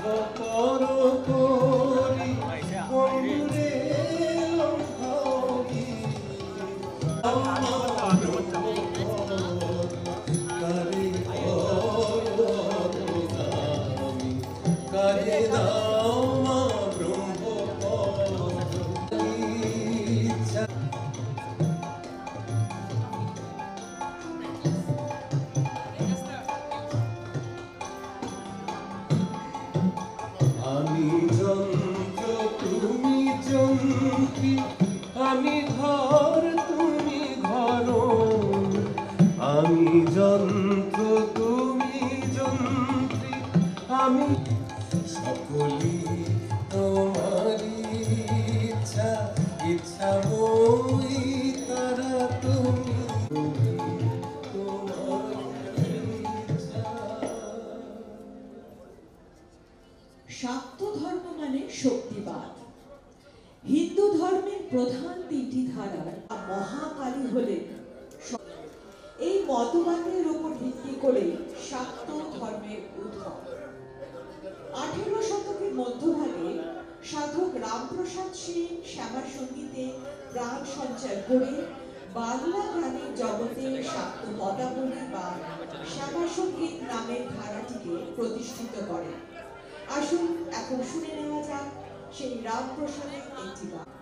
আমি ঘর তুমি ঘর, আমি যন্ত্র তুমি যন্ত্রী, আমি সকলি তোমারি ইচ্ছা, ইচ্ছা মই তারা তুমি তোমার ইচ্ছা। শাক্ত ধর্ম মানে শক্তিবাদ। হিন্দু ধর্মের প্রধান তিনটি ধারার মহাকালী হলেন। এই মতবাদের উপর ভিত্তি করে শাক্ত ধর্মের উদ্ভব। 18 শতকের মধ্যভাগে সাধক রামপ্রসাদ সেন শ্যামা সঙ্গীতে প্রাণ সঞ্চার করে বাংলা গানের জগতে শাক্ত পদাবলী বা শ্যামা সঙ্গীত নামের ধারাটিকে প্রতিষ্ঠিত করেন। আসুন এখন শুনে নেওয়া যাক সেই রামপ্রসাদের একটি গান।